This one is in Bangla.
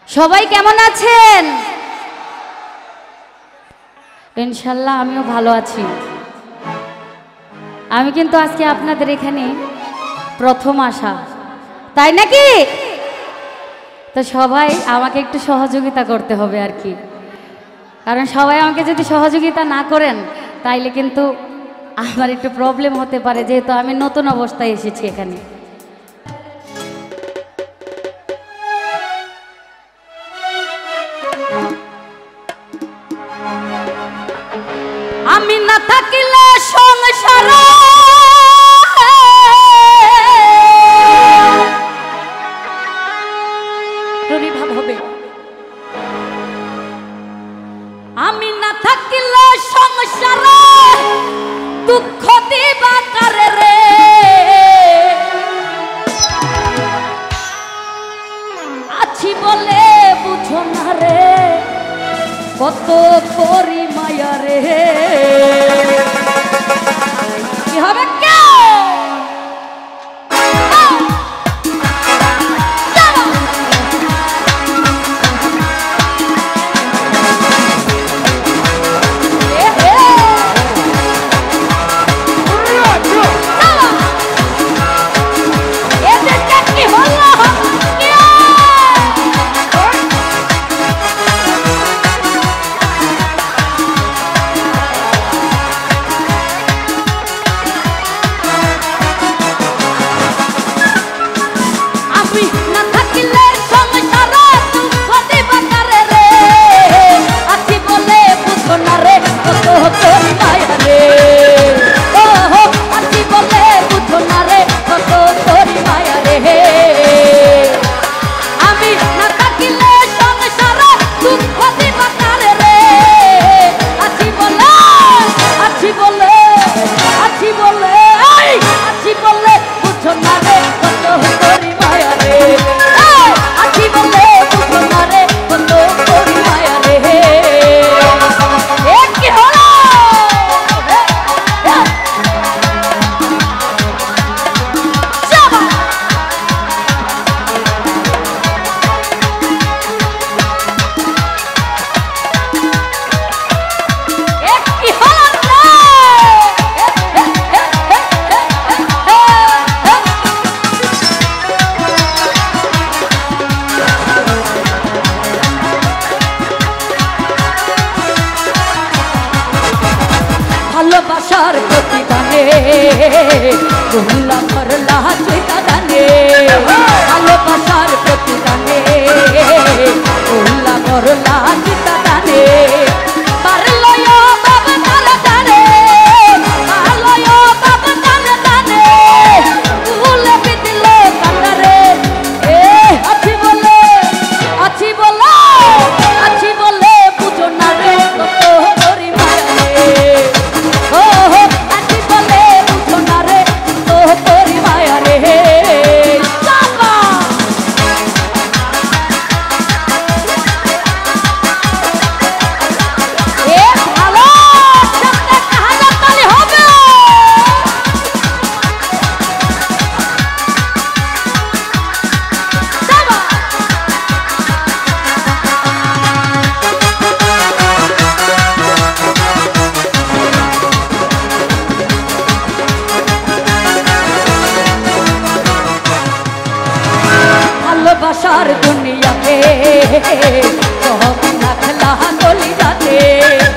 সবাই কেমন আছেন? ইনশাল্লাহ আমিও ভালো আছি। আমি কিন্তু আজকে আপনাদের এখানে প্রথম আসা, তাই নাকি? তো সবাই আমাকে একটু সহযোগিতা করতে হবে আর কি, কারণ সবাই আমাকে যদি সহযোগিতা না করেন তাইলে কিন্তু আমার একটু প্রবলেম হতে পারে, যেহেতু আমি নতুন অবস্থায় এসেছি এখানে। আমি না থাকিলে সংসারে ভাব হবে, আমি না থাকিলে সংসারে দুঃখ দিবা কারে রে, আছি বলে বুঝো না রে কত করি মায়া রে। কি হবে ভালোবাসার প্রতিদানে কুল্লা করলা চিতা দানে, ভালোবাসার প্রতিদানে কুল্লা করলা চিতা দানে, পারলয় বাবা তারা দানে, পারলয় বাবা তারা দানে, কুলে বিদিল কান্দারে এ আছি বলে, আছি বলে, আছি বলে বুঝো না রে কত করি মায়া রে। ভালোবাসার দুনিয়াতে সব নাখলা গলি যাতে